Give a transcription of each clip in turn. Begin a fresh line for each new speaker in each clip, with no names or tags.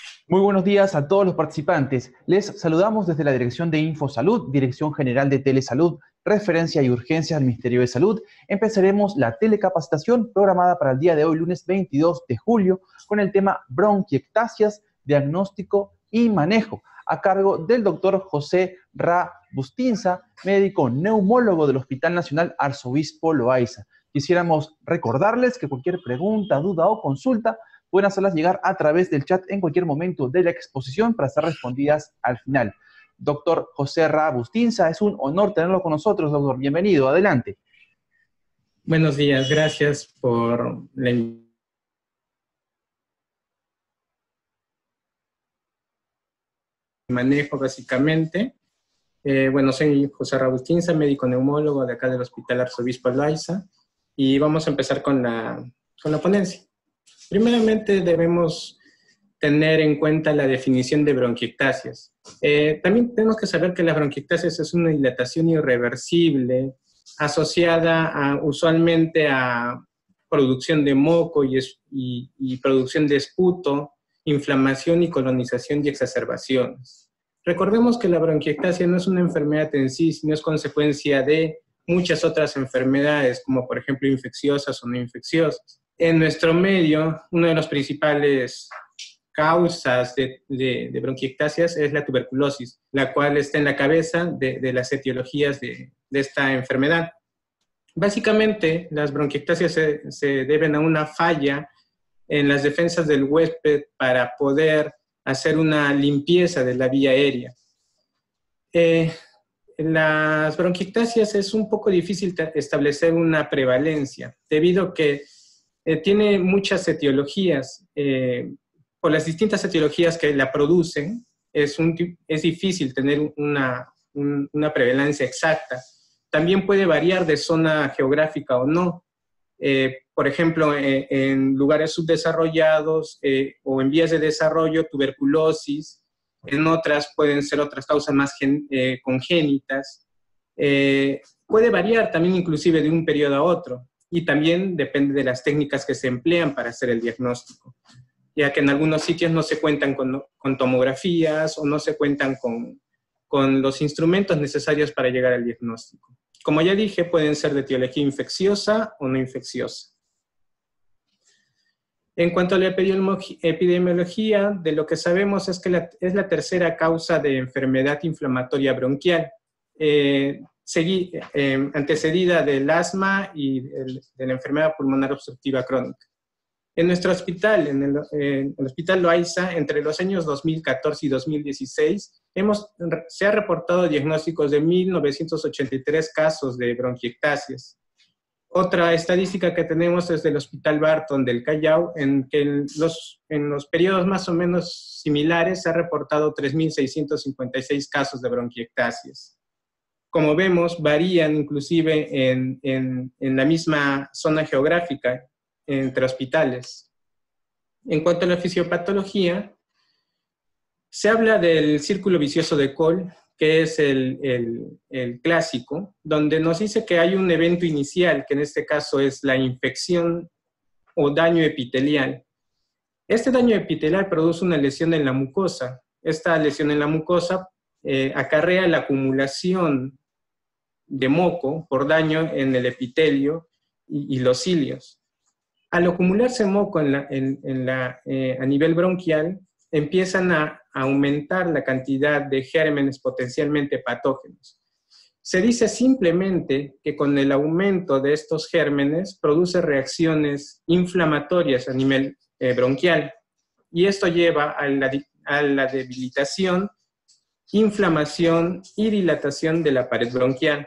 Muy buenos días a todos los participantes. Les saludamos desde la Dirección de InfoSalud, Dirección General de Telesalud, Referencia y Urgencias del Ministerio de Salud. Empezaremos la telecapacitación programada para el día de hoy, lunes 22 de julio, con el tema bronquiectasias, diagnóstico y manejo, a cargo del doctor José Ra Bustinza, médico neumólogo del Hospital Nacional Arzobispo Loaiza. Quisiéramos recordarles que cualquier pregunta, duda o consulta pueden hacerlas llegar a través del chat en cualquier momento de la exposición para ser respondidas al final. Doctor José Ra Bustinza, es un honor tenerlo con nosotros, doctor. Bienvenido, adelante.
Buenos días, gracias por la invitación. Manejo básicamente. Soy José Ra Bustinza, médico neumólogo de acá del Hospital Arzobispo Loaiza, y vamos a empezar con la ponencia. Primeramente debemos tener en cuenta la definición de bronquiectasias. También tenemos que saber que la bronquiectasias es una dilatación irreversible asociada usualmente a producción de moco y producción de esputo, inflamación y colonización y exacerbaciones. Recordemos que la bronquiectasia no es una enfermedad en sí, sino es consecuencia de muchas otras enfermedades, como por ejemplo infecciosas o no infecciosas. En nuestro medio, una de las principales causas de bronquiectasias es la tuberculosis, la cual está en la cabeza de las etiologías de esta enfermedad. Básicamente, las bronquiectasias se deben a una falla en las defensas del huésped para poder hacer una limpieza de la vía aérea. Las bronquiectasias es un poco difícil establecer una prevalencia, debido a que tiene muchas etiologías. Por las distintas etiologías que la producen, es difícil tener una prevalencia exacta. También puede variar de zona geográfica o no. Por ejemplo, en lugares subdesarrollados o en vías de desarrollo, tuberculosis. En otras pueden ser otras causas más congénitas. Puede variar también inclusive de un periodo a otro. Y también depende de las técnicas que se emplean para hacer el diagnóstico, ya que en algunos sitios no se cuentan con tomografías o no se cuentan con los instrumentos necesarios para llegar al diagnóstico. Como ya dije, pueden ser de etiología infecciosa o no infecciosa. En cuanto a la epidemiología, de lo que sabemos es que es la tercera causa de enfermedad inflamatoria bronquial, antecedida del asma y de la enfermedad pulmonar obstructiva crónica. En nuestro hospital, en el Hospital Loaiza, entre los años 2014 y 2016, se ha reportado diagnósticos de 1.983 casos de bronquiectasias. Otra estadística que tenemos es del Hospital Barton del Callao, en que en los periodos más o menos similares se ha reportado 3.656 casos de bronquiectasias. Como vemos, varían inclusive en la misma zona geográfica entre hospitales. En cuanto a la fisiopatología, se habla del círculo vicioso de Kohl, que es el clásico, donde nos dice que hay un evento inicial, que en este caso es la infección o daño epitelial. Este daño epitelial produce una lesión en la mucosa. Esta lesión en la mucosa acarrea la acumulación de moco por daño en el epitelio y los cilios. Al acumularse moco a nivel bronquial, empiezan a aumentar la cantidad de gérmenes potencialmente patógenos. Se dice simplemente que con el aumento de estos gérmenes produce reacciones inflamatorias a nivel bronquial, y esto lleva a la debilitación, inflamación y dilatación de la pared bronquial.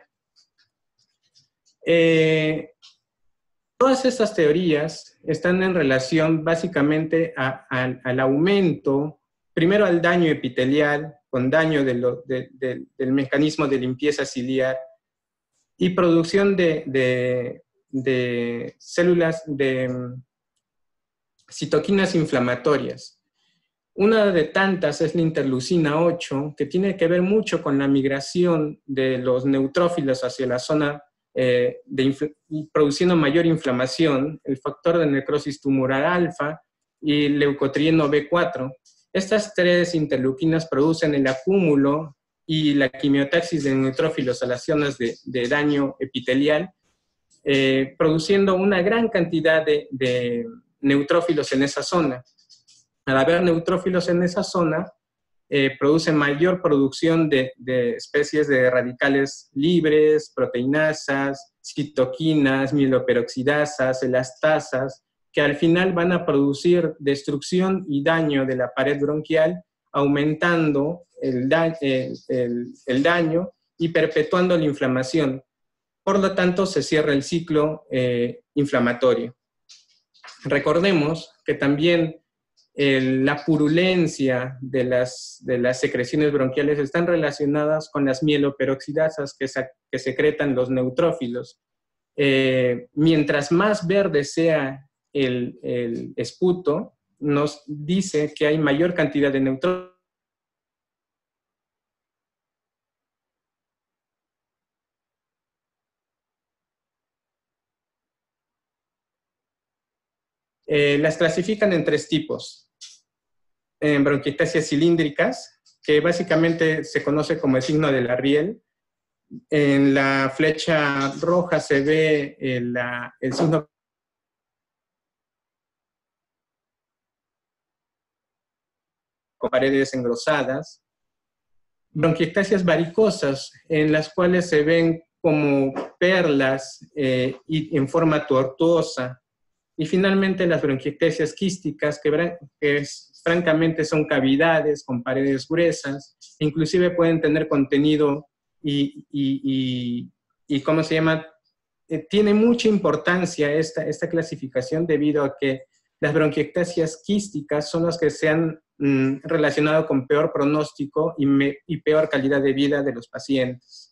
Todas estas teorías están en relación básicamente al aumento, primero al daño epitelial, con daño del mecanismo de limpieza ciliar y producción de células, de citoquinas inflamatorias. Una de tantas es la interleucina 8, que tiene que ver mucho con la migración de los neutrófilos hacia la zona produciendo mayor inflamación, el factor de necrosis tumoral alfa y leucotrieno B4. Estas 3 interleuquinas producen el acúmulo y la quimiotaxis de neutrófilos a las zonas de daño epitelial, produciendo una gran cantidad de neutrófilos en esa zona. Al haber neutrófilos en esa zona, produce mayor producción de especies de radicales libres, proteinasas, citoquinas, mieloperoxidasas, elastasas, que al final van a producir destrucción y daño de la pared bronquial, aumentando el daño y perpetuando la inflamación. Por lo tanto, se cierra el ciclo inflamatorio. Recordemos que también la purulencia de las secreciones bronquiales están relacionadas con las mieloperoxidasas que secretan los neutrófilos. Mientras más verde sea el esputo, nos dice que hay mayor cantidad de neutrófilos. Las clasifican en 3 tipos. En bronquiectasias cilíndricas, que básicamente se conoce como el signo de la riel. En la flecha roja se ve el signo con paredes engrosadas. Bronquiectasias varicosas, en las cuales se ven como perlas y en forma tortuosa. Y finalmente las bronquiectasias quísticas, que francamente son cavidades con paredes gruesas, inclusive pueden tener contenido y ¿cómo se llama? Tiene mucha importancia esta clasificación debido a que las bronquiectasias quísticas son las que se han relacionado con peor pronóstico y peor calidad de vida de los pacientes.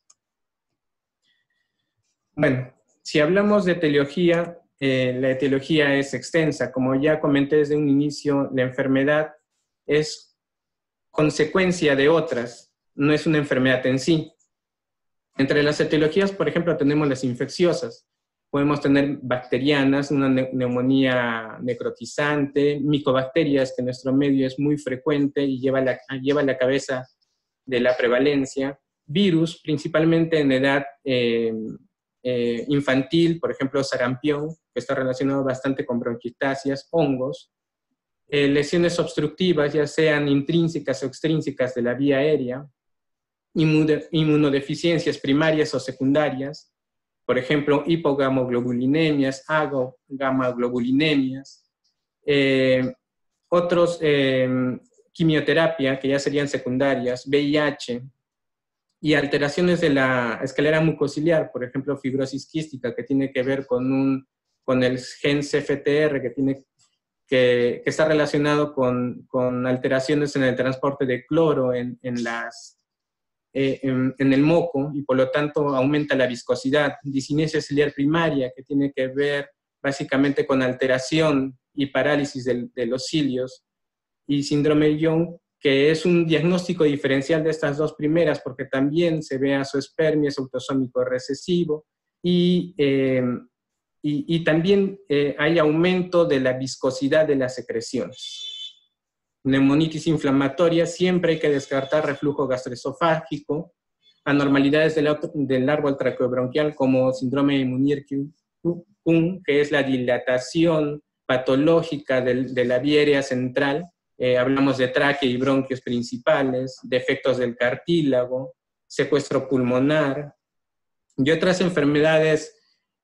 Bueno, si hablamos de etiología, la etiología es extensa. Como ya comenté desde un inicio, la enfermedad es consecuencia de otras, no es una enfermedad en sí. Entre las etiologías, por ejemplo, tenemos las infecciosas. Podemos tener bacterianas, una neumonía necrotizante, micobacterias, que en nuestro medio es muy frecuente y lleva la cabeza de la prevalencia. Virus, principalmente en edad infantil, por ejemplo, sarampión, que está relacionado bastante con bronquiectasias, hongos. Lesiones obstructivas, ya sean intrínsecas o extrínsecas de la vía aérea. Inmunodeficiencias primarias o secundarias, por ejemplo, hipogamoglobulinemias, agamaglobulinemias, quimioterapia, que ya serían secundarias, VIH, y alteraciones de la escalera mucociliar, por ejemplo, fibrosis quística, que tiene que ver con el gen CFTR, que está relacionado con alteraciones en el transporte de cloro en el moco, y por lo tanto aumenta la viscosidad. Discinesia ciliar primaria, que tiene que ver básicamente con alteración y parálisis de los cilios, y síndrome de Young, que es un diagnóstico diferencial de estas 2 primeras, porque también se ve azoospermia, es autosómico recesivo, y también hay aumento de la viscosidad de las secreciones. Neumonitis inflamatoria, siempre hay que descartar reflujo gastroesofágico, anormalidades del árbol traqueobronquial como síndrome de Munier-Kuhn, que es la dilatación patológica de la vía aérea central. Hablamos de tráquea y bronquios principales, defectos del cartílago, secuestro pulmonar y otras enfermedades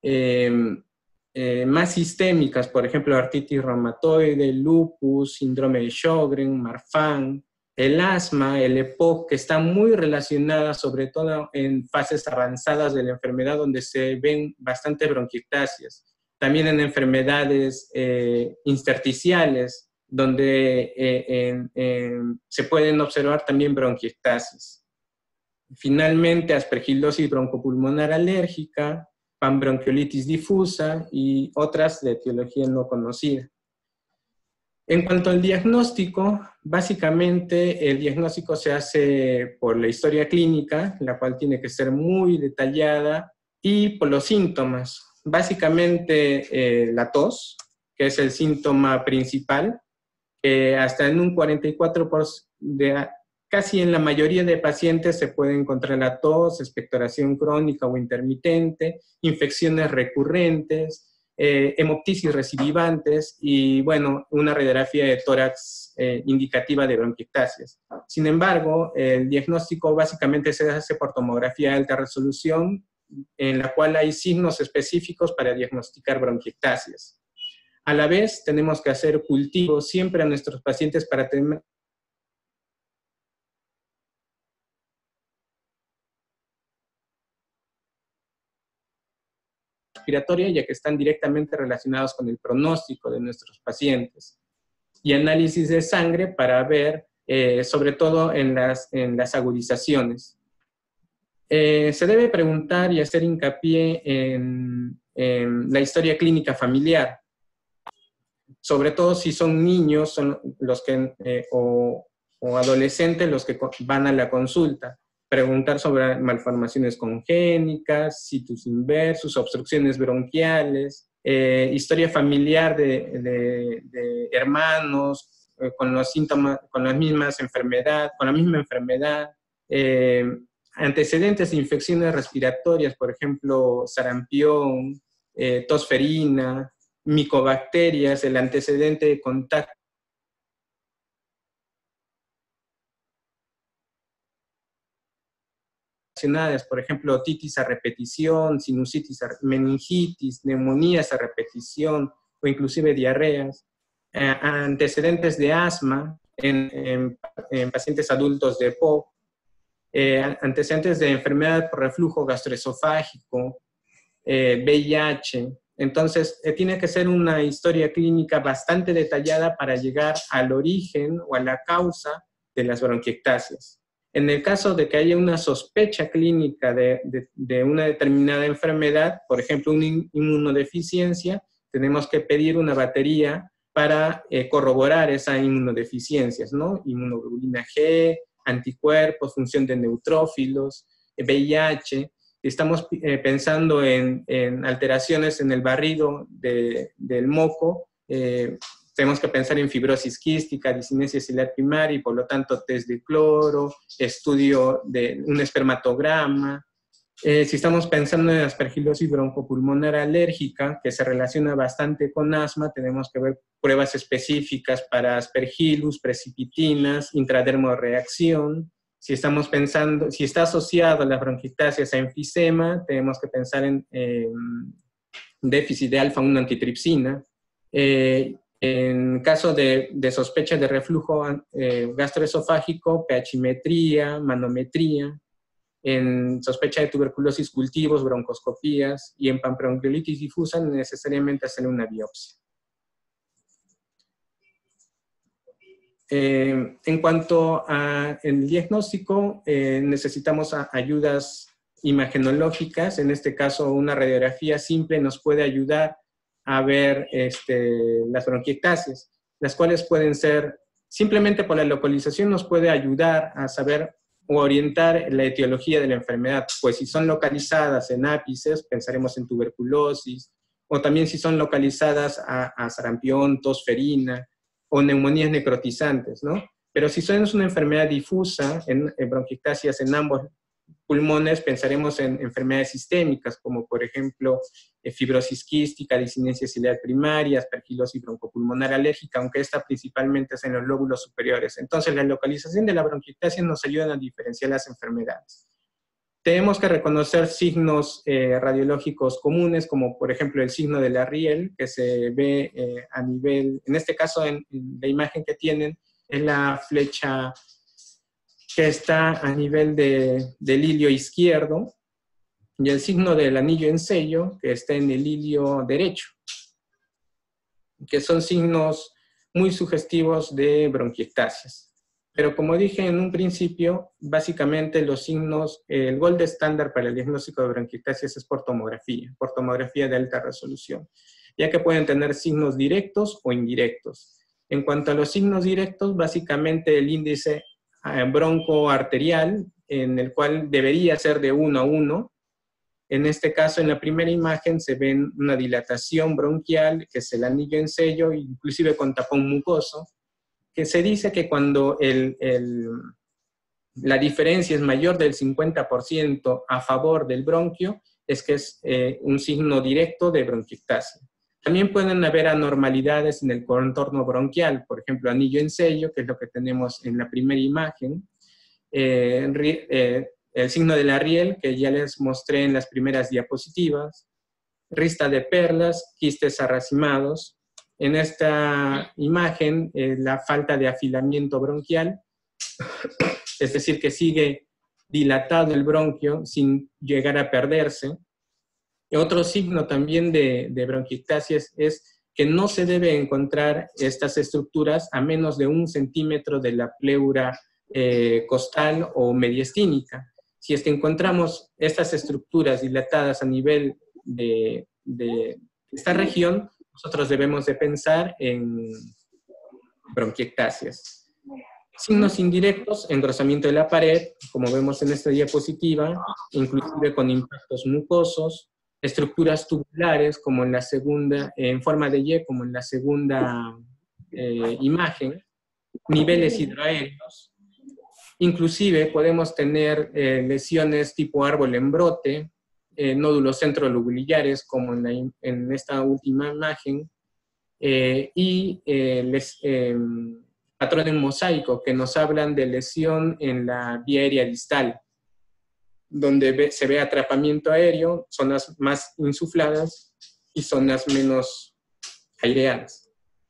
más sistémicas, por ejemplo, artritis reumatoide, lupus, síndrome de Sjögren, Marfan, el asma, el EPOC, que están muy relacionadas, sobre todo en fases avanzadas de la enfermedad, donde se ven bastante bronquiectasias. También en enfermedades intersticiales, donde se pueden observar también bronquiectasias. Finalmente, aspergilosis broncopulmonar alérgica, panbronquiolitis difusa y otras de etiología no conocida. En cuanto al diagnóstico, básicamente el diagnóstico se hace por la historia clínica, la cual tiene que ser muy detallada, y por los síntomas. Básicamente la tos, que es el síntoma principal, hasta en un 44%, casi en la mayoría de pacientes se puede encontrar la tos, expectoración crónica o intermitente, infecciones recurrentes, hemoptisis recidivantes y, bueno, una radiografía de tórax indicativa de bronquiectasias. Sin embargo, el diagnóstico básicamente se hace por tomografía de alta resolución, en la cual hay signos específicos para diagnosticar bronquiectasias. A la vez, tenemos que hacer cultivos siempre a nuestros pacientes para tener respiratoria, ya que están directamente relacionados con el pronóstico de nuestros pacientes. Y análisis de sangre para ver, sobre todo en las agudizaciones. Se debe preguntar y hacer hincapié en la historia clínica familiar, sobre todo si son niños son los que, o adolescentes los que van a la consulta. Preguntar sobre malformaciones congénitas, situs inversus, obstrucciones bronquiales, historia familiar de hermanos con los síntomas, con la misma enfermedad, antecedentes de infecciones respiratorias, por ejemplo, sarampión, tosferina, micobacterias, el antecedente de contacto relacionadas, por ejemplo, otitis a repetición, sinusitis, meningitis, neumonías a repetición o inclusive diarreas, antecedentes de asma en pacientes adultos de EPOC, antecedentes de enfermedad por reflujo gastroesofágico, VIH. Entonces, tiene que ser una historia clínica bastante detallada para llegar al origen o a la causa de las bronquiectasias. En el caso de que haya una sospecha clínica de una determinada enfermedad, por ejemplo, una inmunodeficiencia, tenemos que pedir una batería para corroborar esa inmunodeficiencia, ¿no? Inmunoglobulina G, anticuerpos, función de neutrófilos, VIH. Estamos pensando en alteraciones en el barrido del moco, tenemos que pensar en fibrosis quística, disinesia ciliar primaria y por lo tanto test de cloro, estudio de un espermatograma. Si estamos pensando en aspergilosis broncopulmonar alérgica, que se relaciona bastante con asma, tenemos que ver pruebas específicas para aspergillus, precipitinas, intradermoreacción. Si estamos pensando, si está asociado a las bronquiectasias a enfisema, tenemos que pensar en déficit de alfa-1 antitripsina. En caso de sospecha de reflujo gastroesofágico, pHimetría, manometría. En sospecha de tuberculosis, cultivos, broncoscopías. Y en panbronquiolitis difusa, necesariamente hacer una biopsia. En cuanto al diagnóstico, necesitamos ayudas imagenológicas. En este caso, una radiografía simple nos puede ayudar a ver las bronquiectasias, las cuales pueden ser, simplemente por la localización nos puede ayudar a saber o orientar la etiología de la enfermedad. Pues si son localizadas en ápices, pensaremos en tuberculosis, o también si son localizadas a sarampión, tosferina, o neumonías necrotizantes, ¿no? Pero si son una enfermedad difusa, en bronquiectasias en ambos pulmones, pensaremos en enfermedades sistémicas, como por ejemplo fibrosis quística, disinesia ciliar primaria, aspergilosis broncopulmonar alérgica, aunque esta principalmente es en los lóbulos superiores. Entonces, la localización de la bronquiectasia nos ayuda a diferenciar las enfermedades. Tenemos que reconocer signos radiológicos comunes, como por ejemplo el signo de la Riel, que se ve a nivel, en este caso en la imagen que tienen, es la flecha que está a nivel del ilio izquierdo, y el signo del anillo en sello, que está en el ilio derecho, que son signos muy sugestivos de bronquiectasias. Pero como dije en un principio, básicamente los signos, el gold estándar para el diagnóstico de bronquiectasias es por tomografía de alta resolución, ya que pueden tener signos directos o indirectos. En cuanto a los signos directos, básicamente el índice broncoarterial, en el cual debería ser de 1 a 1. En este caso, en la primera imagen se ve una dilatación bronquial, que es el anillo en sello, inclusive con tapón mucoso. que se dice que cuando la diferencia es mayor del 50% a favor del bronquio, es que es un signo directo de bronquiectasia. También pueden haber anormalidades en el contorno bronquial, por ejemplo, anillo en sello, que es lo que tenemos en la primera imagen, el signo de la Riel, que ya les mostré en las primeras diapositivas, rista de perlas, quistes arracimados. En esta imagen, la falta de afilamiento bronquial, es decir, que sigue dilatado el bronquio sin llegar a perderse. Y otro signo también de bronquiectasia es que no se debe encontrar estas estructuras a menos de 1 centímetro de la pleura costal o mediastínica. Si es que encontramos estas estructuras dilatadas a nivel de esta región, nosotros debemos de pensar en bronquiectasias. Signos indirectos, engrosamiento de la pared, como vemos en esta diapositiva, inclusive con impactos mucosos, estructuras tubulares, como en la segunda, en forma de Y, como en la segunda imagen, niveles hidroaéreos. Inclusive podemos tener lesiones tipo árbol en brote, nódulos centrolobulillares, como en esta última imagen, y patrón en mosaico, que nos hablan de lesión en la vía aérea distal, donde se ve atrapamiento aéreo, zonas más insufladas y zonas menos aireadas.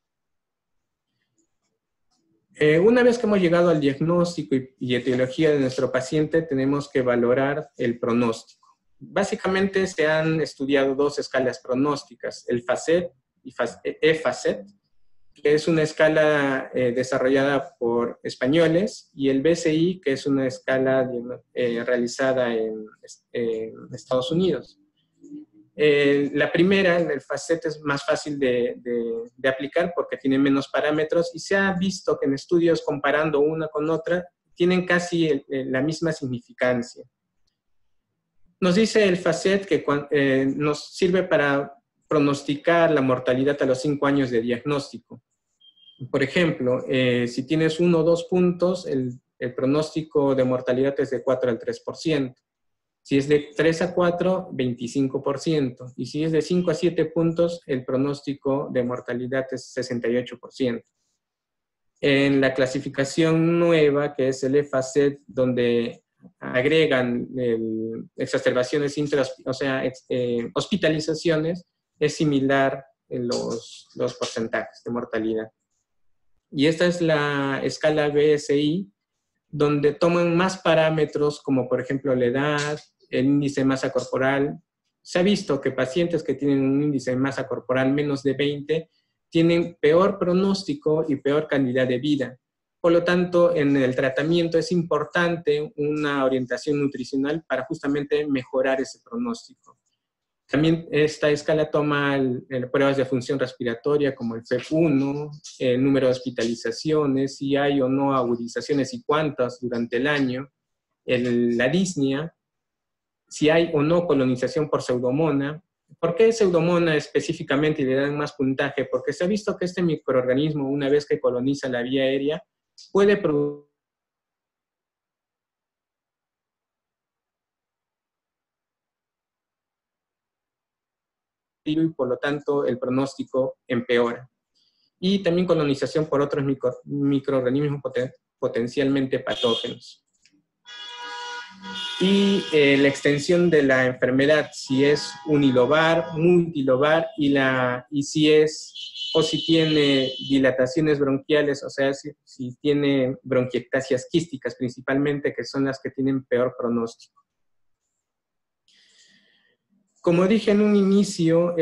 Una vez que hemos llegado al diagnóstico y etiología de nuestro paciente, tenemos que valorar el pronóstico. Básicamente se han estudiado 2 escalas pronósticas, el FACET y EFACET, que es una escala desarrollada por españoles, y el BCI, que es una escala realizada en Estados Unidos. La primera, el FACET, es más fácil de aplicar porque tiene menos parámetros, y se ha visto que en estudios comparando una con otra, tienen casi la misma significancia. Nos dice el FACET que nos sirve para pronosticar la mortalidad a los 5 años de diagnóstico. Por ejemplo, si tienes 1 o 2 puntos, el pronóstico de mortalidad es de 4 al 3%. Si es de 3 a 4, 25%. Y si es de 5 a 7 puntos, el pronóstico de mortalidad es 68%. En la clasificación nueva, que es el EFACET, donde agregan exacerbaciones hospitalizaciones, es similar en los porcentajes de mortalidad. Y esta es la escala BSI, donde toman más parámetros, como por ejemplo la edad, el índice de masa corporal. Se ha visto que pacientes que tienen un índice de masa corporal menos de 20 tienen peor pronóstico y peor calidad de vida. Por lo tanto, en el tratamiento es importante una orientación nutricional para justamente mejorar ese pronóstico. También esta escala toma pruebas de función respiratoria como el FEP1, el número de hospitalizaciones, si hay o no agudizaciones y cuántas durante el año, la disnea, si hay o no colonización por pseudomonas. ¿Por qué pseudomonas específicamente y le dan más puntaje? Porque se ha visto que este microorganismo, una vez que coloniza la vía aérea, puede producir y por lo tanto el pronóstico empeora. Y también colonización por otros microorganismos potencialmente patógenos. Y la extensión de la enfermedad, si es unilobar, multilobar, y si tiene dilataciones bronquiales, o sea, si tiene bronquiectasias quísticas principalmente, que son las que tienen peor pronóstico. Como dije en un inicio,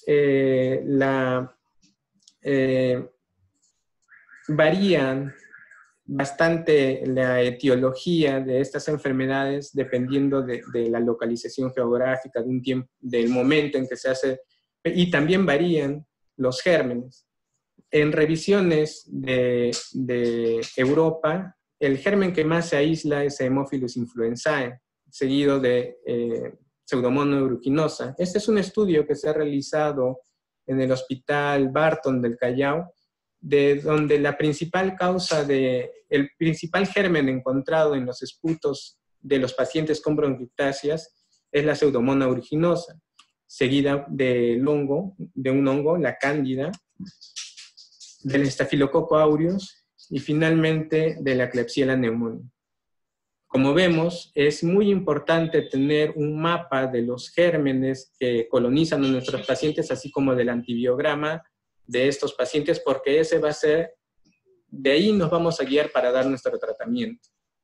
varían bastante la etiología de estas enfermedades dependiendo de la localización geográfica, del momento en que se hace, y también varían los gérmenes. En revisiones de Europa, el germen que más se aísla es Haemophilus influenzae, seguido de Pseudomonas aeruginosa. Este es un estudio que se ha realizado en el Hospital Barton del Callao, de donde la principal causa el principal germen encontrado en los esputos de los pacientes con bronquiectasias es la Pseudomonas aeruginosa, seguida de un hongo, la cándida, del estafilococo aureus y finalmente de la Klebsiella pneumoniae. Como vemos, es muy importante tener un mapa de los gérmenes que colonizan a nuestros pacientes, así como del antibiograma de estos pacientes, porque ese va a ser, de ahí nos vamos a guiar para dar nuestro tratamiento.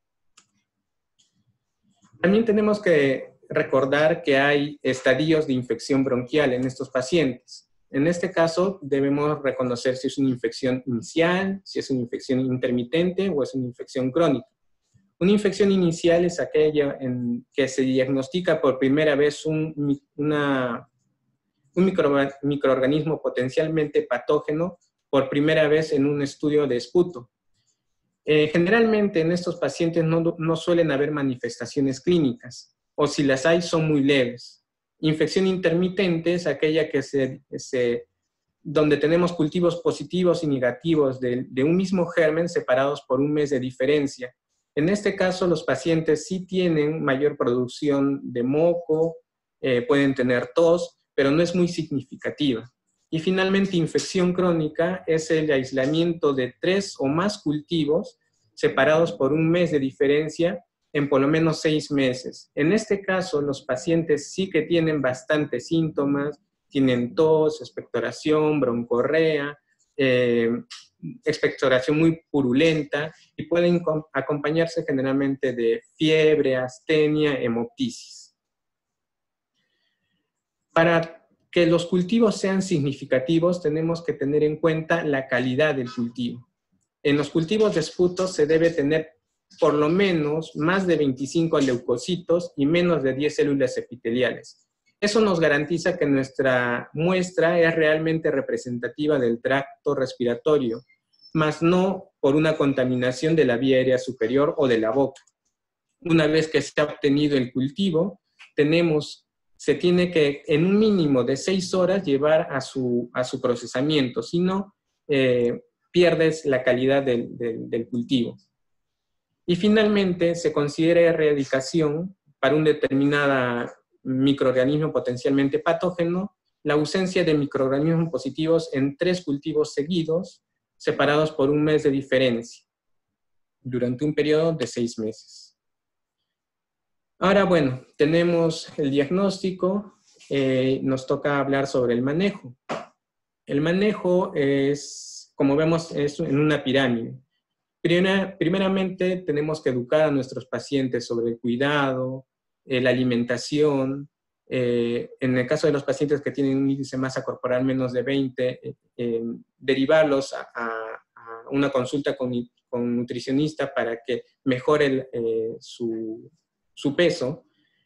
También tenemos que recordar que hay estadios de infección bronquial en estos pacientes. En este caso, debemos reconocer si es una infección inicial, si es una infección intermitente o es una infección crónica. Una infección inicial es aquella en que se diagnostica por primera vez un microorganismo potencialmente patógeno por primera vez en un estudio de esputo. Generalmente en estos pacientes no suelen haber manifestaciones clínicas, o si las hay son muy leves. Infección intermitente es aquella donde tenemos cultivos positivos y negativos de un mismo germen separados por un mes de diferencia. En este caso, los pacientes sí tienen mayor producción de moco, pueden tener tos, pero no es muy significativa. Y finalmente, infección crónica es el aislamiento de 3 o más cultivos separados por un mes de diferencia en por lo menos 6 meses. En este caso, los pacientes sí que tienen bastantes síntomas, tienen tos, expectoración, broncorrea, expectoración muy purulenta y pueden acompañarse generalmente de fiebre, astenia, hemoptisis. Para que los cultivos sean significativos, tenemos que tener en cuenta la calidad del cultivo. En los cultivos de esputo se debe tener por lo menos más de 25 leucocitos y menos de 10 células epiteliales. Eso nos garantiza que nuestra muestra es realmente representativa del tracto respiratorio, más no por una contaminación de la vía aérea superior o de la boca. Una vez que se ha obtenido el cultivo, se tiene que en un mínimo de 6 horas llevar a su procesamiento, si no, pierdes la calidad del cultivo. Y finalmente, se considera erradicación para un determinado microorganismo potencialmente patógeno, la ausencia de microorganismos positivos en 3 cultivos seguidos, separados por un mes de diferencia, durante un periodo de 6 meses. Ahora, bueno, tenemos el diagnóstico, nos toca hablar sobre el manejo. El manejo es, como vemos, es en una pirámide. Primeramente, tenemos que educar a nuestros pacientes sobre el cuidado, la alimentación. En el caso de los pacientes que tienen un índice de masa corporal menos de 20, derivarlos a una consulta con nutricionista para que mejore su peso.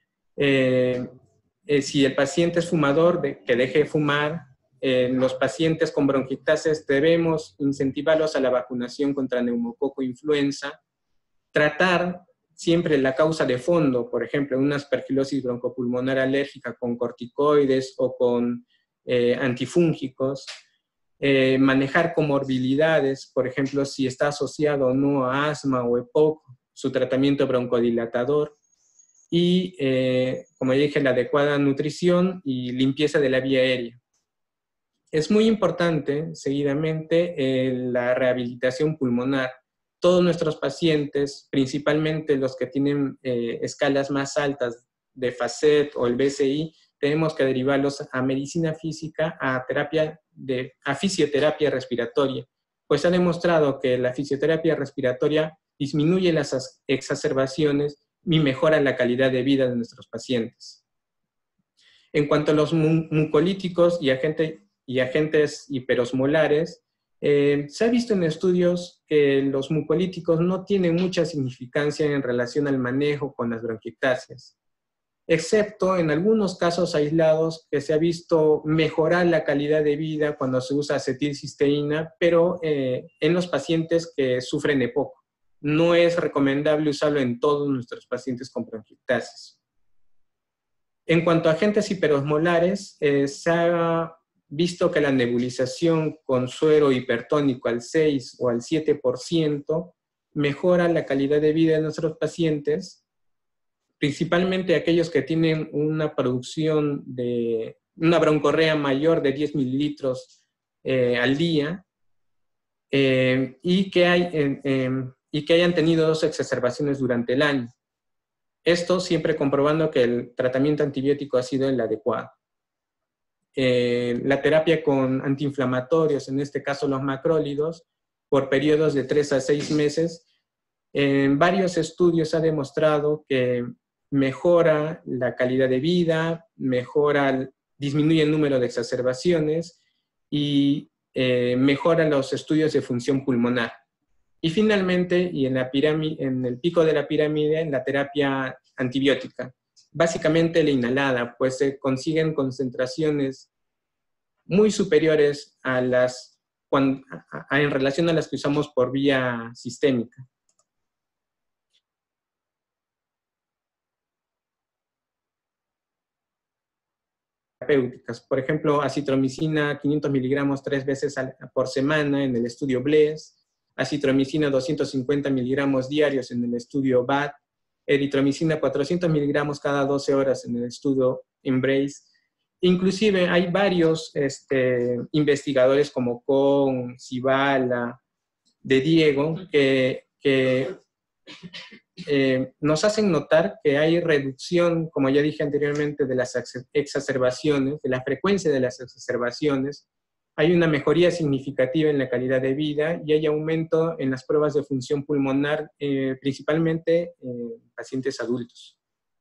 Si el paciente es fumador, que deje de fumar. Los pacientes con bronquiectasias debemos incentivarlos a la vacunación contra neumococo influenza, tratar siempre la causa de fondo, por ejemplo, una aspergilosis broncopulmonar alérgica con corticoides o con antifúngicos, manejar comorbilidades, por ejemplo, si está asociado o no a asma o EPOC, su tratamiento broncodilatador, y, como dije, la adecuada nutrición y limpieza de la vía aérea. Es muy importante, seguidamente, la rehabilitación pulmonar. Todos nuestros pacientes, principalmente los que tienen escalas más altas de FACET o el BCI, tenemos que derivarlos a medicina física, a fisioterapia respiratoria, pues se ha demostrado que la fisioterapia respiratoria disminuye las exacerbaciones y mejora la calidad de vida de nuestros pacientes. En cuanto a los mucolíticos y agentes hiperosmolares, se ha visto en estudios que los mucolíticos no tienen mucha significancia en relación al manejo con las bronquiectasias, excepto en algunos casos aislados que se ha visto mejorar la calidad de vida cuando se usa acetilcisteína, pero en los pacientes que sufren EPOC. No es recomendable usarlo en todos nuestros pacientes con bronquiectasias. En cuanto a agentes hiperosmolares, se ha visto que la nebulización con suero hipertónico al 6 o al 7% mejora la calidad de vida de nuestros pacientes, principalmente aquellos que tienen una producción de una broncorrea mayor de 10 mililitros al día y que hayan tenido 2 exacerbaciones durante el año. Esto siempre comprobando que el tratamiento antibiótico ha sido el adecuado. La terapia con antiinflamatorios, en este caso los macrólidos, por periodos de 3 a 6 meses, en varios estudios ha demostrado que mejora la calidad de vida, disminuye el número de exacerbaciones y mejora los estudios de función pulmonar. Y finalmente, y en el pico de la pirámide, en la terapia antibiótica, básicamente la inhalada, pues se consiguen concentraciones muy superiores en relación a las que usamos por vía sistémica. Terapéuticas. Por ejemplo, acitromicina 500 miligramos 3 veces por semana en el estudio BLESS, acitromicina 250 miligramos diarios en el estudio BAT, eritromicina 400 miligramos cada 12 horas en el estudio EMBRACE. Inclusive hay varios investigadores como Kohn, Cibala, de Diego, que nos hacen notar que hay reducción, como ya dije anteriormente, de las exacerbaciones, de la frecuencia de las exacerbaciones, hay una mejoría significativa en la calidad de vida y hay aumento en las pruebas de función pulmonar, principalmente en pacientes adultos.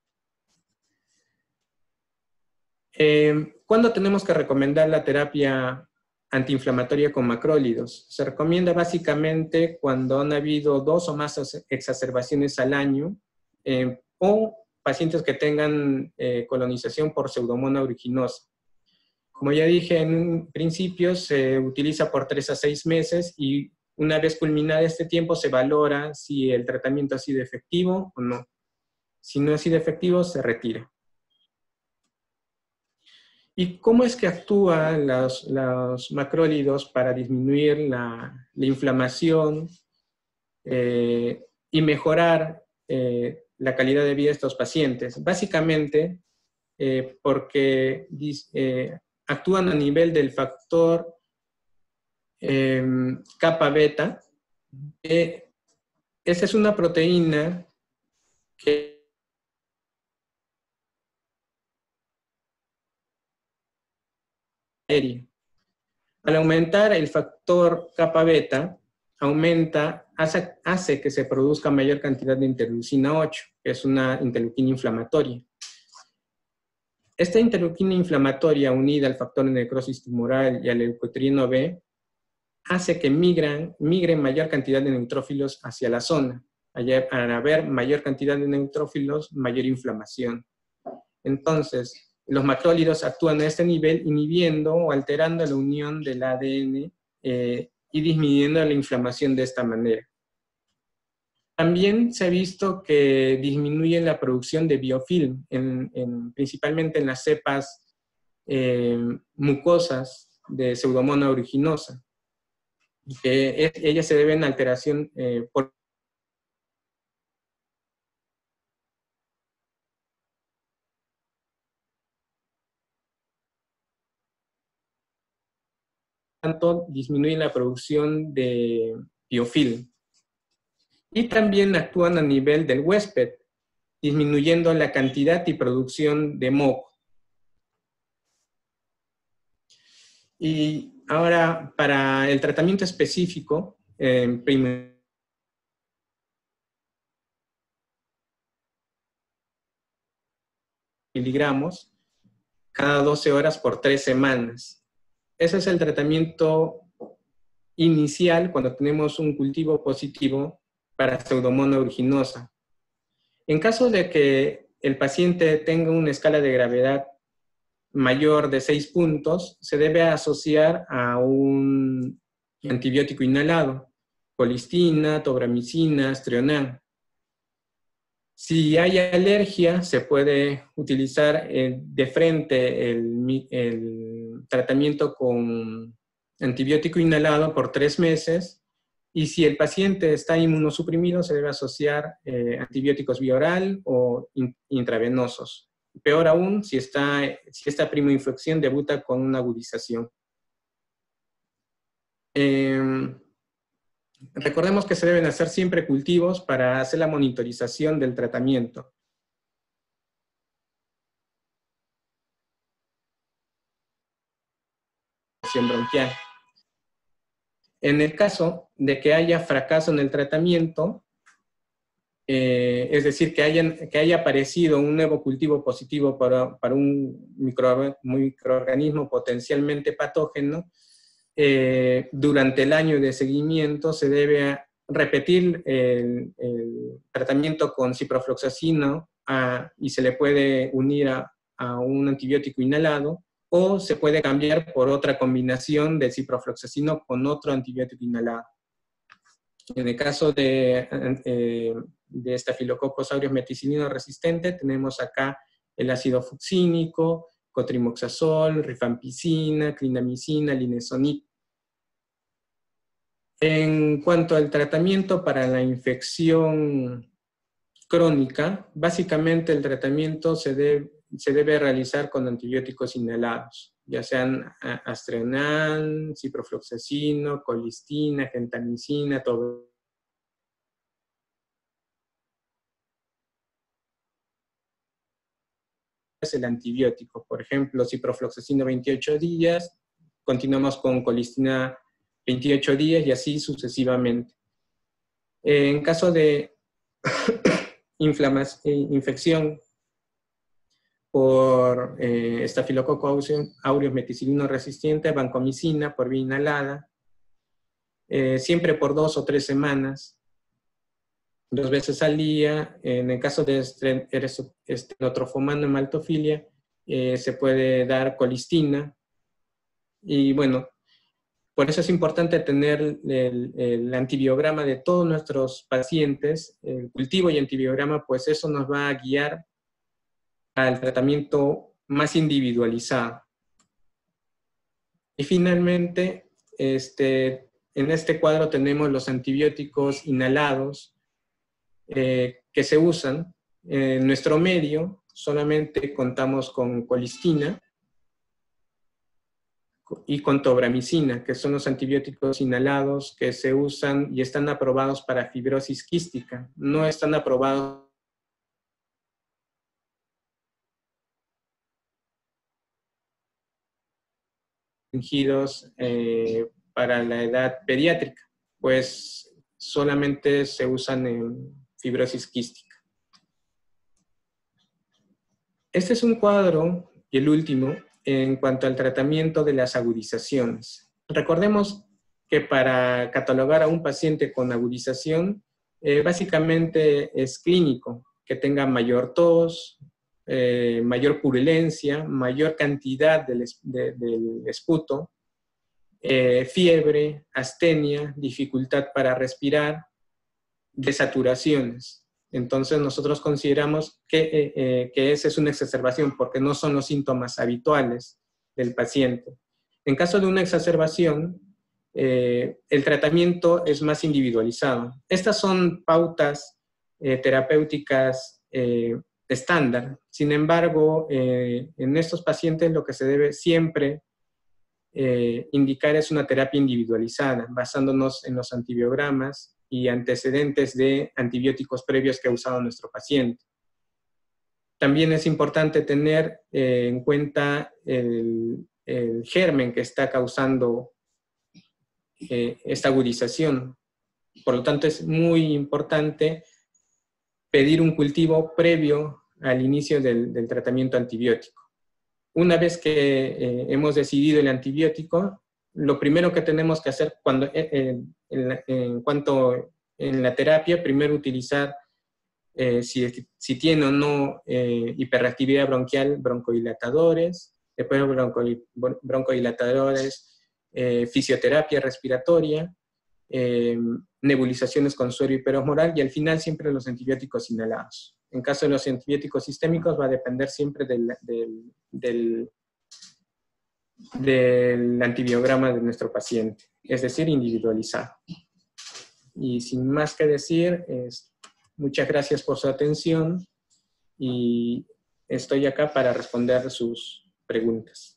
¿Cuándo tenemos que recomendar la terapia antiinflamatoria con macrólidos? Se recomienda básicamente cuando han habido 2 o más exacerbaciones al año o pacientes que tengan colonización por Pseudomonas aeruginosa. Como ya dije en un principio, se utiliza por 3 a 6 meses y una vez culminado este tiempo se valora si el tratamiento ha sido efectivo o no. Si no ha sido efectivo, se retira. ¿Y cómo es que actúan los macrólidos para disminuir la inflamación y mejorar la calidad de vida de estos pacientes? Básicamente porque actúan a nivel del factor kappa beta. Esa es una proteína que al aumentar el factor kappa beta, hace que se produzca mayor cantidad de interleucina 8, que es una interleuquina inflamatoria. Esta interleuquina inflamatoria unida al factor de necrosis tumoral y al leucotrieno B hace que migren mayor cantidad de neutrófilos hacia la zona. Al haber mayor cantidad de neutrófilos, mayor inflamación. Entonces, los macrólidos actúan a este nivel inhibiendo o alterando la unión del ADN y disminuyendo la inflamación de esta manera. También se ha visto que disminuyen la producción de biofilm, principalmente en las cepas mucosas de Pseudomonas aeruginosa. Ellas se deben a alteración por tanto disminuyen la producción de biofilm. Y también actúan a nivel del huésped, disminuyendo la cantidad y producción de moco. Y ahora, para el tratamiento específico, miligramos cada 12 horas por 3 semanas. Ese es el tratamiento inicial cuando tenemos un cultivo positivo para Pseudomonas aeruginosa. En caso de que el paciente tenga una escala de gravedad mayor de 6 puntos, se debe asociar a un antibiótico inhalado, colistina, tobramicina, Strionan. Si hay alergia, se puede utilizar de frente el tratamiento con antibiótico inhalado por 3 meses, y si el paciente está inmunosuprimido, se debe asociar antibióticos vía oral o intravenosos. Peor aún, si esta primoinfección debuta con una agudización. Recordemos que se deben hacer siempre cultivos para hacer la monitorización del tratamiento. Bronquial. En el caso de que haya fracaso en el tratamiento, es decir, que haya aparecido un nuevo cultivo positivo para un microorganismo potencialmente patógeno, durante el año de seguimiento se debe repetir el tratamiento con ciprofloxacino y se le puede unir a un antibiótico inhalado, o se puede cambiar por otra combinación de ciprofloxacino con otro antibiótico inhalado. En el caso de Staphylococcus aureus meticilino resistente, tenemos acá el ácido fucsínico, cotrimoxazol, rifampicina, clindamicina, linezolid. En cuanto al tratamiento para la infección crónica, básicamente el tratamiento se debe realizar con antibióticos inhalados, ya sean Astreonal, ciprofloxacino, colistina, gentamicina, todo. Es el antibiótico, por ejemplo, ciprofloxacino 28 días, continuamos con colistina 28 días y así sucesivamente. En caso de infección por Staphylococcus aureus meticilino resistente, vancomicina por vía inhalada, siempre por 2 o 3 semanas, 2 veces al día. En el caso de Estrenotrofomana maltofilia, se puede dar colistina. Y bueno, por eso es importante tener el antibiograma de todos nuestros pacientes, el cultivo y antibiograma, pues eso nos va a guiar al tratamiento más individualizado. Y finalmente, en este cuadro tenemos los antibióticos inhalados que se usan. En nuestro medio solamente contamos con colistina y con tobramicina, que son los antibióticos inhalados que se usan y están aprobados para fibrosis quística. No están aprobados para la edad pediátrica, pues solamente se usan en fibrosis quística. Este es un cuadro, y el último, en cuanto al tratamiento de las agudizaciones. Recordemos que para catalogar a un paciente con agudización, básicamente es clínico, que tenga mayor tos, mayor purulencia, mayor cantidad del esputo, fiebre, astenia, dificultad para respirar, desaturaciones. Entonces nosotros consideramos que esa es una exacerbación porque no son los síntomas habituales del paciente. En caso de una exacerbación, el tratamiento es más individualizado. Estas son pautas terapéuticas estándar. Sin embargo, en estos pacientes lo que se debe siempre indicar es una terapia individualizada, basándonos en los antibiogramas y antecedentes de antibióticos previos que ha usado nuestro paciente. También es importante tener en cuenta el germen que está causando esta agudización. Por lo tanto, es muy importante pedir un cultivo previo al inicio del tratamiento antibiótico. Una vez que hemos decidido el antibiótico, lo primero que tenemos que hacer en la terapia, primero utilizar si tiene o no hiperreactividad bronquial, broncodilatadores, después broncodilatadores, fisioterapia respiratoria, nebulizaciones con suero hiperosmoral y al final siempre los antibióticos inhalados. En caso de los antibióticos sistémicos va a depender siempre del antibiograma de nuestro paciente, es decir, individualizado. Y sin más que decir, muchas gracias por su atención y estoy acá para responder sus preguntas.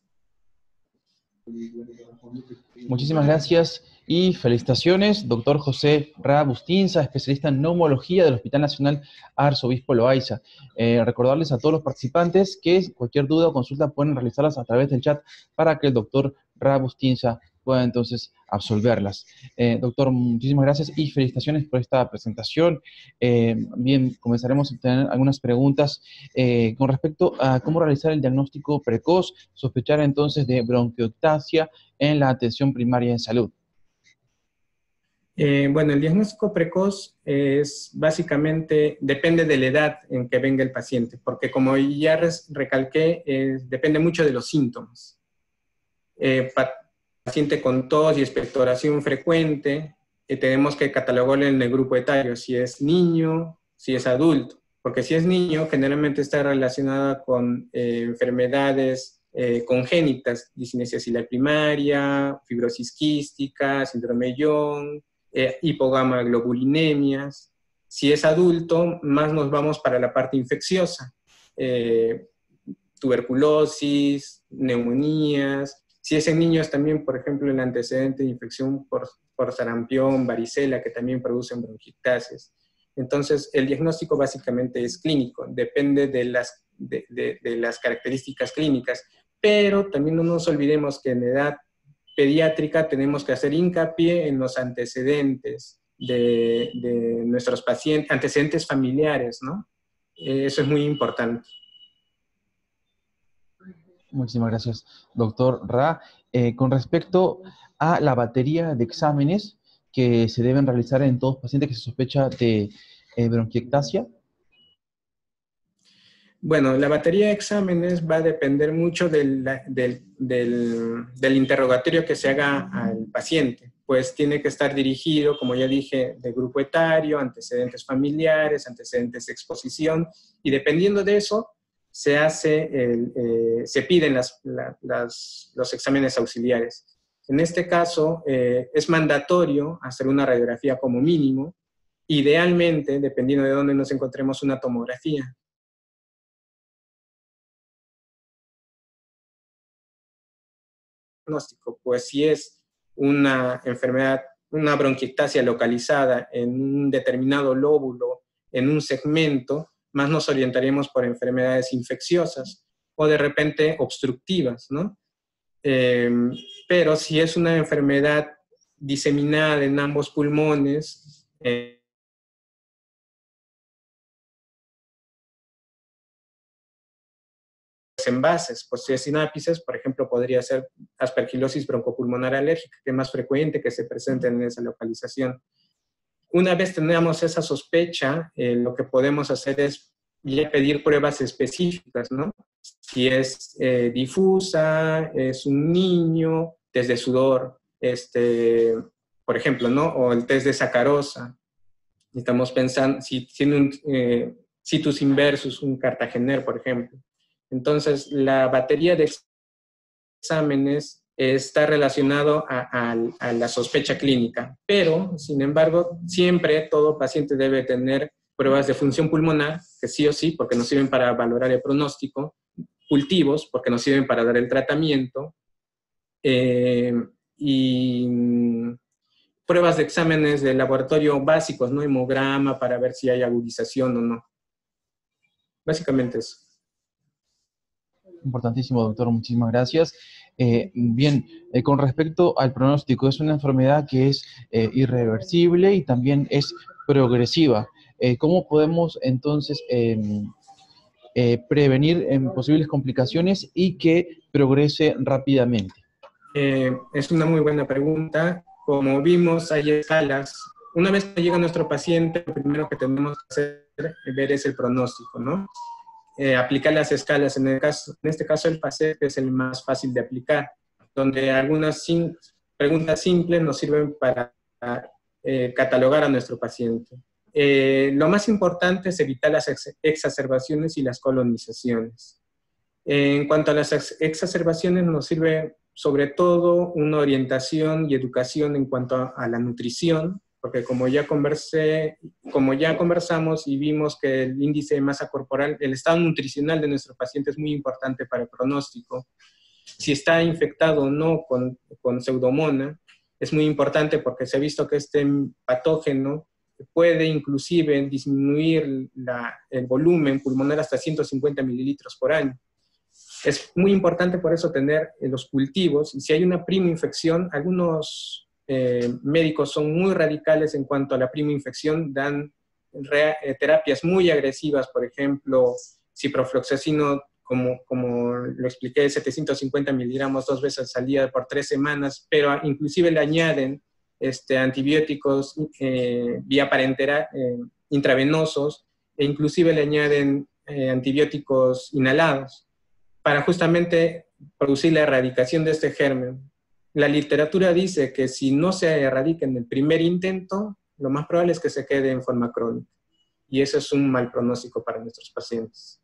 Muchísimas gracias y felicitaciones, doctor José Ra Bustinza, especialista en neumología del Hospital Nacional Arzobispo Loaiza. Recordarles a todos los participantes que cualquier duda o consulta pueden realizarlas a través del chat para que el doctor Ra Bustinza pueda entonces absolverlas. Doctor, muchísimas gracias y felicitaciones por esta presentación. Bien, comenzaremos a tener algunas preguntas con respecto a cómo realizar el diagnóstico precoz, sospechar entonces de bronquiectasia en la atención primaria en salud.
Bueno, el diagnóstico precoz es básicamente, depende de la edad en que venga el paciente, porque como ya recalqué, depende mucho de los síntomas. Paciente con tos y expectoración frecuente, tenemos que catalogarlo en el grupo etario, si es niño, si es adulto, porque si es niño, generalmente está relacionada con enfermedades congénitas, discinesia ciliar primaria, fibrosis quística, síndrome de Young, hipogamaglobulinemias. Si es adulto, más nos vamos para la parte infecciosa, tuberculosis, neumonías. Si es en niños también, por ejemplo, el antecedente de infección por sarampión, varicela, que también producen bronquiectasias. Entonces, el diagnóstico básicamente es clínico, depende de las características clínicas, pero también no nos olvidemos que en edad pediátrica tenemos que hacer hincapié en los antecedentes de nuestros pacientes, antecedentes familiares, ¿no? Eso es muy importante.
Muchísimas gracias, doctor Ra. Con respecto a la batería de exámenes que se deben realizar en todos los pacientes que se sospecha de bronquiectasia.
Bueno, la batería de exámenes va a depender mucho del interrogatorio que se haga al paciente, pues tiene que estar dirigido, como ya dije, de grupo etario, antecedentes familiares, antecedentes de exposición, y dependiendo de eso, se piden los exámenes auxiliares. En este caso, es mandatorio hacer una radiografía como mínimo, idealmente, dependiendo de dónde nos encontremos, una tomografía. Pues si es una enfermedad, una bronquiectasia localizada en un determinado lóbulo, en un segmento, más nos orientaremos por enfermedades infecciosas o de repente obstructivas, ¿no? Pero si es una enfermedad diseminada en ambos pulmones, envases, pues si es sinápices, por ejemplo, podría ser aspergilosis broncopulmonar alérgica, que es más frecuente que se presente en esa localización. Una vez tenemos esa sospecha, lo que podemos hacer es ya pedir pruebas específicas, ¿no? Si es difusa, es un niño, test de sudor, por ejemplo, ¿no? O el test de sacarosa. Estamos pensando, si tiene un situs inversus, un Cartagener, por ejemplo. Entonces, la batería de exámenes está relacionado a la sospecha clínica, pero, sin embargo, siempre todo paciente debe tener pruebas de función pulmonar, que sí o sí, porque nos sirven para valorar el pronóstico, cultivos, porque nos sirven para dar el tratamiento, y pruebas de exámenes de laboratorio básicos, ¿no? Hemograma, para ver si hay agudización o no. Básicamente eso.
Importantísimo, doctor, muchísimas gracias. Bien, con respecto al pronóstico, es una enfermedad que es irreversible y también es progresiva. ¿Cómo podemos entonces prevenir posibles complicaciones y que progrese rápidamente?
Es una muy buena pregunta. Como vimos, hay escalas. Una vez que llega nuestro paciente, lo primero que tenemos que hacer es ver es el pronóstico, ¿no? Aplicar las escalas. En este caso, el PASEP es el más fácil de aplicar, donde algunas preguntas simples nos sirven para catalogar a nuestro paciente. Lo más importante es evitar las exacerbaciones y las colonizaciones. En cuanto a las exacerbaciones, nos sirve sobre todo una orientación y educación en cuanto a la nutrición, porque como ya conversamos y vimos que el índice de masa corporal, el estado nutricional de nuestro paciente es muy importante para el pronóstico. Si está infectado o no con Pseudomonas, es muy importante porque se ha visto que este patógeno puede inclusive disminuir el volumen pulmonar hasta 150 mililitros por año. Es muy importante por eso tener los cultivos, y si hay una prima infección, algunos médicos son muy radicales en cuanto a la prima infección, dan terapias muy agresivas, por ejemplo, ciprofloxacino, como lo expliqué, 750 miligramos 2 veces al día por 3 semanas, pero inclusive le añaden antibióticos vía parenteral, intravenosos, e inclusive le añaden antibióticos inhalados para justamente producir la erradicación de este germen. La literatura dice que si no se erradica en el primer intento, lo más probable es que se quede en forma crónica. Y eso es un mal pronóstico para nuestros pacientes.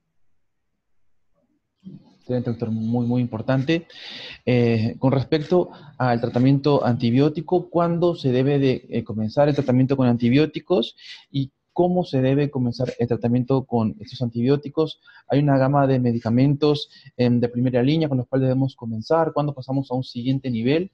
Excelente, doctor, muy, muy importante. Con respecto al tratamiento antibiótico, ¿cuándo se debe de comenzar el tratamiento con antibióticos y cómo se debe comenzar el tratamiento con estos antibióticos? Hay una gama de medicamentos de primera línea con los cuales debemos comenzar. ¿Cuándo pasamos a un siguiente nivel?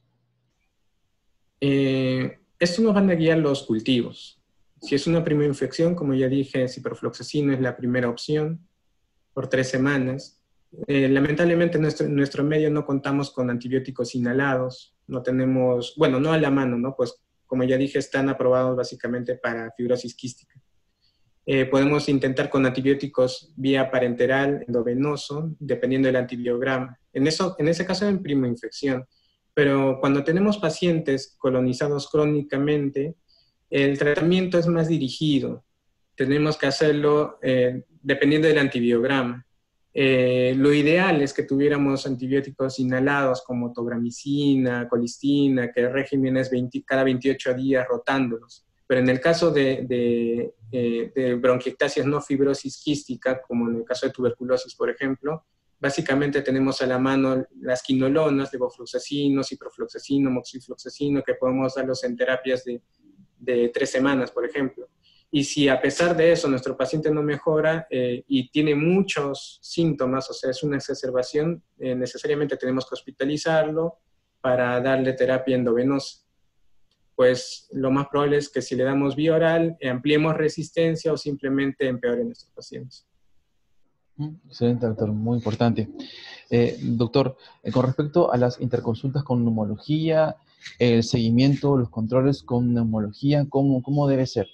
Esto nos van a guiar los cultivos. Si es una primera infección, como ya dije, ciprofloxacino es la primera opción por 3 semanas. Lamentablemente en nuestro medio no contamos con antibióticos inhalados, no tenemos, bueno, no a la mano, ¿no? Pues como ya dije, están aprobados básicamente para fibrosis quística. Podemos intentar con antibióticos vía parenteral, endovenoso, dependiendo del antibiograma. En ese caso en prima infección. Pero cuando tenemos pacientes colonizados crónicamente, el tratamiento es más dirigido. Tenemos que hacerlo dependiendo del antibiograma. Lo ideal es que tuviéramos antibióticos inhalados como tobramicina, colistina, que el régimen es cada 28 días rotándolos. Pero en el caso de bronquiectasias no fibrosis quística, como en el caso de tuberculosis, por ejemplo, básicamente tenemos a la mano las quinolonas, levofloxacino, ciprofloxacino, moxifloxacino, que podemos darlos en terapias de 3 semanas, por ejemplo. Y si a pesar de eso nuestro paciente no mejora y tiene muchos síntomas, o sea, es una exacerbación, necesariamente tenemos que hospitalizarlo para darle terapia endovenosa. Pues lo más probable es que si le damos vía oral, ampliemos resistencia o simplemente empeore nuestros pacientes.
Excelente, doctor, muy importante. Doctor, con respecto a las interconsultas con neumología, el seguimiento, los controles con neumología, ¿cómo debe ser?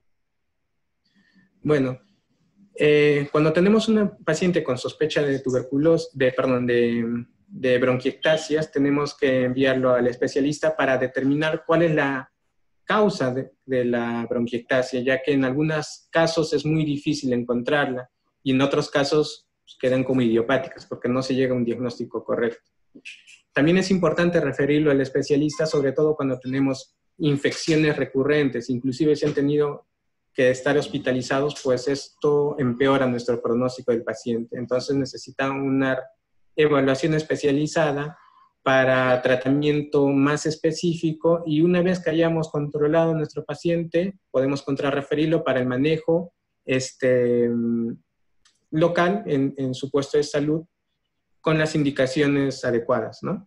Bueno, cuando tenemos una paciente con sospecha de tuberculosis, de bronquiectasias, tenemos que enviarlo al especialista para determinar cuál es la causa de la bronquiectasia, ya que en algunos casos es muy difícil encontrarla y en otros casos quedan como idiopáticas porque no se llega a un diagnóstico correcto. También es importante referirlo al especialista, sobre todo cuando tenemos infecciones recurrentes, inclusive si han tenido que estar hospitalizados, pues esto empeora nuestro pronóstico del paciente. Entonces necesita una evaluación especializada para tratamiento más específico, y una vez que hayamos controlado a nuestro paciente, podemos contrarreferirlo para el manejo local en su puesto de salud con las indicaciones adecuadas, ¿no?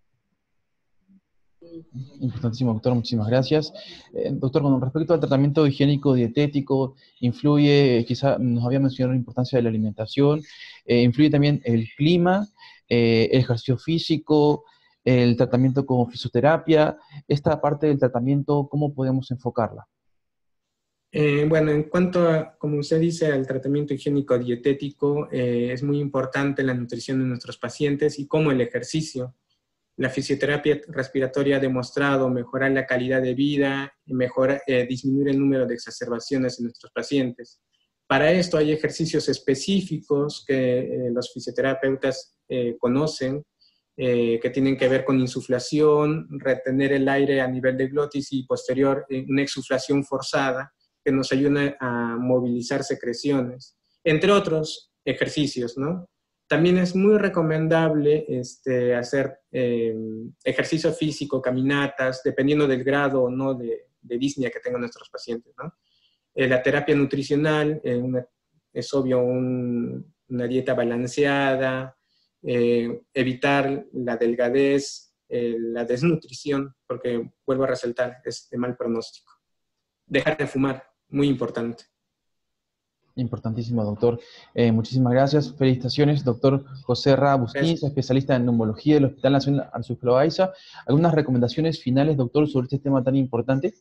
Importantísimo, doctor, muchísimas gracias. Doctor, con respecto al tratamiento higiénico dietético, influye, quizá nos había mencionado la importancia de la alimentación, influye también el clima, el ejercicio físico, el tratamiento con fisioterapia. Esta parte del tratamiento, ¿cómo podemos enfocarla?
Bueno, en cuanto a, como usted dice, al tratamiento higiénico dietético, es muy importante la nutrición de nuestros pacientes y como el ejercicio. La fisioterapia respiratoria ha demostrado mejorar la calidad de vida y disminuir el número de exacerbaciones en nuestros pacientes. Para esto hay ejercicios específicos que los fisioterapeutas conocen, que tienen que ver con insuflación, retener el aire a nivel de glotis y posterior una exuflación forzada que nos ayuda a movilizar secreciones, entre otros ejercicios, ¿no? También es muy recomendable hacer ejercicio físico, caminatas, dependiendo del grado o no de disnea que tengan nuestros pacientes, ¿no? La terapia nutricional, es obvio una dieta balanceada, evitar la delgadez, la desnutrición, porque vuelvo a resaltar, es de mal pronóstico. Dejar de fumar, muy importante.
Importantísimo, doctor. Muchísimas gracias. Felicitaciones, doctor José Ra Bustinza, especialista en neumología del Hospital Nacional Arzobispado Loaiza. ¿Algunas recomendaciones finales, doctor, sobre este tema tan importante?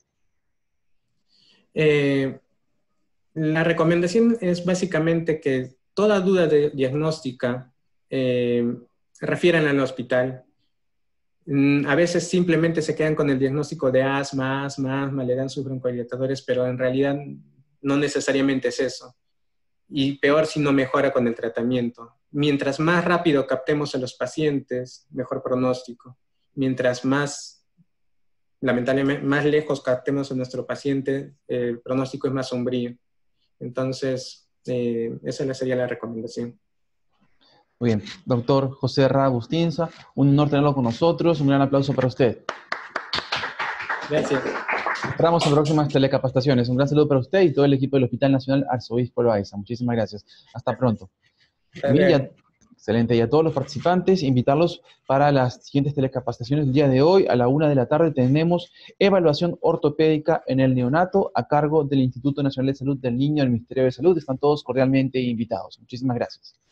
La recomendación es básicamente que toda duda diagnóstica refieran al hospital. A veces simplemente se quedan con el diagnóstico de asma, le dan sus broncodilatadores, pero en realidad no necesariamente es eso. Y peor si no mejora con el tratamiento. Mientras más rápido captemos a los pacientes, mejor pronóstico. Mientras más, lamentablemente, más lejos captemos a nuestro paciente, el pronóstico es más sombrío. Entonces, esa sería la recomendación.
Muy bien. Doctor José Ra Bustinza, un honor tenerlo con nosotros. Un gran aplauso para usted.
Gracias.
Esperamos en próximas telecapacitaciones. Un gran saludo para usted y todo el equipo del Hospital Nacional Arzobispado Loaiza. Muchísimas gracias. Hasta pronto. Bien, excelente. Y a todos los participantes, invitarlos para las siguientes telecapacitaciones del día de hoy. A la 1 de la tarde tenemos evaluación ortopédica en el neonato a cargo del Instituto Nacional de Salud del Niño del Ministerio de Salud. Están todos cordialmente invitados. Muchísimas gracias.